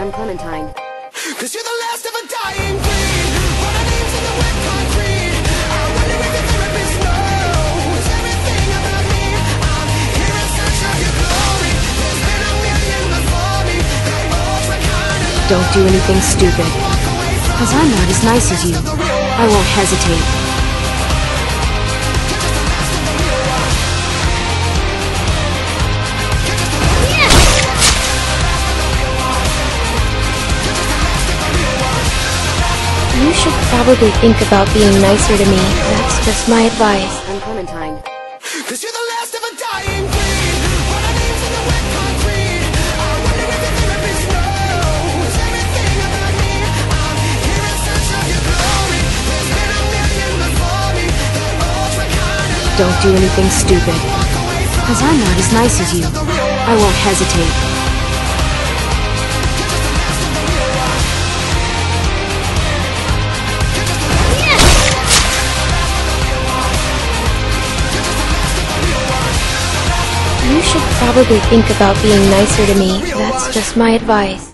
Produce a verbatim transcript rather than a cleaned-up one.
I'm Clementine. Cause you're the last of a dying breed. What our names in the wet concrete. I wonder if the therapist knows everything about me. I'm here in search of your glory. There's been a million before me. They all try kind of. Don't do anything stupid, cause I'm not as nice as you. I won't hesitate. You should probably think about being nicer to me. That's just my advice. I'm Clementine. Cause you're the last of a dying breed. What our names in the wet concrete. I wonder if the therapist knows everything about me. I'm here in search of your glory. There's been a million before me. They all try kind of. Don't do anything stupid, cause I'm not as nice as you. I won't hesitate. You should probably think about being nicer to me. That's just my advice.